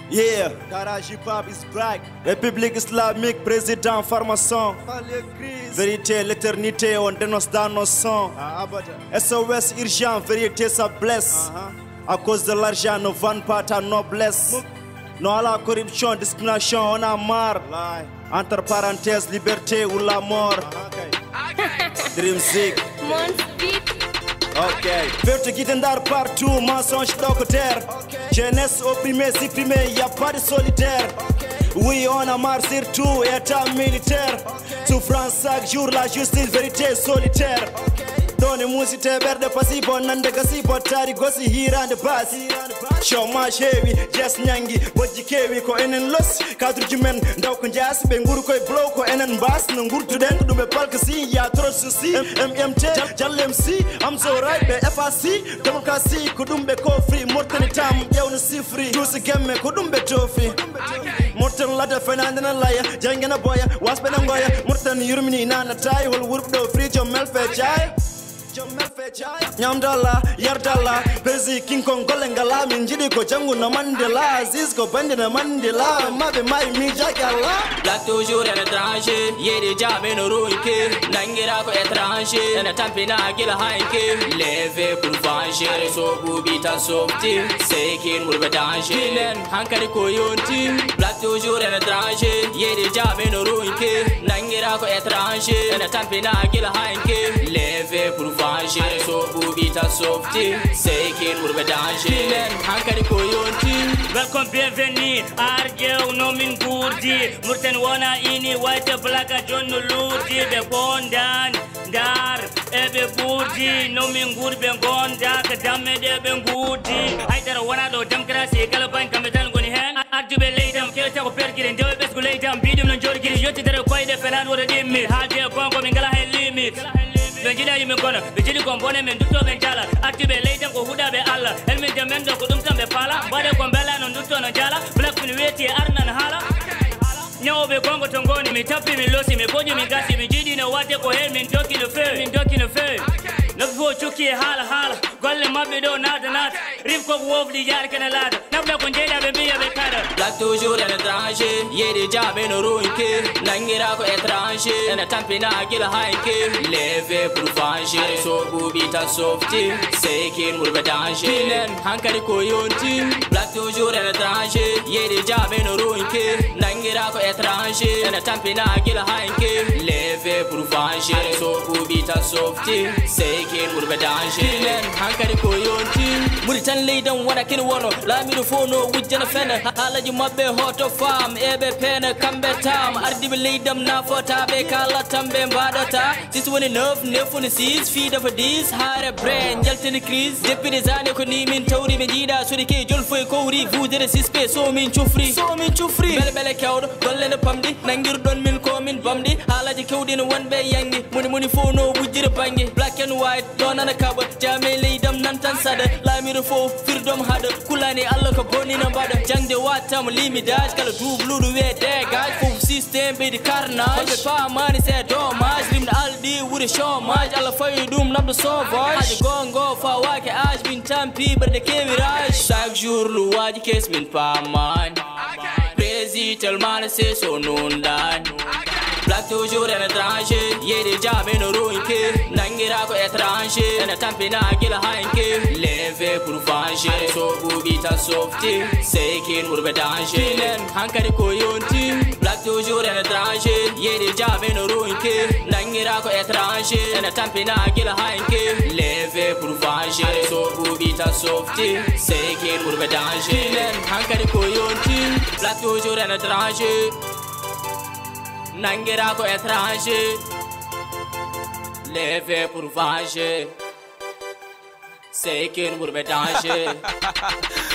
Yeah, Garage Hip Hop is back. République islamique, président, pharmacien. Vérité, l'éternité, on dénonce dans nos sangs. SOS urgent, vérité, ça blesse. À cause de l'argent, ne vend pas ta noblesse. Non à la corruption, discrimination, on a marre. Entre parenthèses, liberté ou la mort. Dreamzik. Monzbeatz. Ok. Vérité guide partout, mensonge locataire. Jeunesse opprimée, supprimée, y a pas de solitaire. Oui, on a marre surtout, état militaire. Souffrance chaque jour, la justice, vérité solitaire. Doni musi teberde pasibo nande gasibo tari gosi hirande basi. Chômage heavy, just nyangi, boji kewi ko enen los. Kadru jumen ndaw ko jasi be nguru koy blow ko enen bas no ngurtu den ko dumbe palka si ya trop souci. MMT jall MC, I'm so right be FAC, democracy ko dumbe ko free mortani tam yewno sifri. Jusi gemme ko dumbe tofi. Mortan lada fenandana laya, jangena boya, wasbe ngoya, mortan yurmini nana tay hol wurdo free jom melfe jay. Nyamdala, Yardala, Bezi King Kong Golengala, Minjidi ko Jangu na Mandela, Zizko Bandi na Mandela, Mabe Mai Mijakala. Black toujours à l'étranger, y'a des jambes et nos rouilles, Nangira ko étranger, na tampina gila hanki, leve pour venger, so bubita softi, c'est qu'il mourbe danger, len hankari ko yonti. Black toujours à l'étranger, y'a des jambes et nos rouilles, Nangira ko étranger, na tampina gila hanki, leve pour venger, so bubita softi, c'est qu'il mourbe danger, len hankari ko yonti. Welcome, bienvenue, Argeo nomin Gourdi, Murten wona ini white black John Ludi, be bondan, dar, ebe Gourdi, nomin Gourdi, be gonda, kadame de ben Gourdi. Haidara wana do democracy, kalaban kametan goni hen, Arjube later, Kelta pergin, do best go later, bidim no jorgi, yoti there quite a fan or a dimmi, Hadia Congo Mingala limit. Benjida you gonna, Benjidi Combone and Duto Benjala, Active later go Huda be Allah, Helmet Jamendo Kudumta be Pala, Bada Combella and Duto Najala, Black Pinweti Arnan Hala. No be Congo Tongoni, me tapi me losi, me body me gasi, me jidi no wate ko help me talking the fair, me talking the fair. No for chuki hala, Golle Mabido nat, Rivko Wolf the Yar Canalada, Nabla Conjeda be a becada. Black toujours à l'étranger, y'a des jambes et nos rouilles, Nangira ko étranger, na tampina gila hanki, leve pour venger, so bubita softi, c'est qu'il mourbe danger, len hankari ko yonti. Black toujours à l'étranger, y'a des jambes et nos rouilles, Nangira ko étranger, na tampina gila hanki, leve pour venger, so bubita softi, c'est qu'il mourbe danger, len hankari ko yonti. Muritan leidan wana kin wono, la mi do fono wujjana fena, halaji mabbe hoto fam, ebe pena kambe tam, ardibe leidam na fota be kala tambe mbadata. This one enough, nefun seas, feed of this, hare brand, yaltin crease, deputy zane ko ni min tawri be jida, suri ke jolfo ko ri, vudere sispe, so min chufri, bele kawdo, golle no pamdi, nangir don min ko min bamdi, halaji kawdi no one be yangi, muni fono wujjire bangi, black and white, don ana kaba, jame leidam nan tan sada, la mi fo firdom hada, kulani alla ko boni na bada, jangde watam limi daj, kala du blue we de gaj, full system be the carnage, the pa money said domage, lim aldi with a show maj, alla fayu dum nam the sauvage, hadi go fa wake aj bin tampi ber de kevirage, chaque jour lu waji kes min pa man, Prési tellement c'est son nom dan. Black toujours à l'étranger, y'a des jambes et nos rouilles, Nangira ko étranger, na tampina gila hanki, leve pour venger, so bubita softi, c'est qu'il mourbe danger, len hankari ko yonti. Black toujours à l'étranger, y'a des jambes et nos rouilles, Nangira ko étranger, na tampina gila hanki, leve pour venger, so bubita softi, c'est qu'il mourbe danger, len hankari ko yonti. Black toujours à l'étranger, Nangira ko étranger, leve pour venger, c'est qu'il mourbe danger.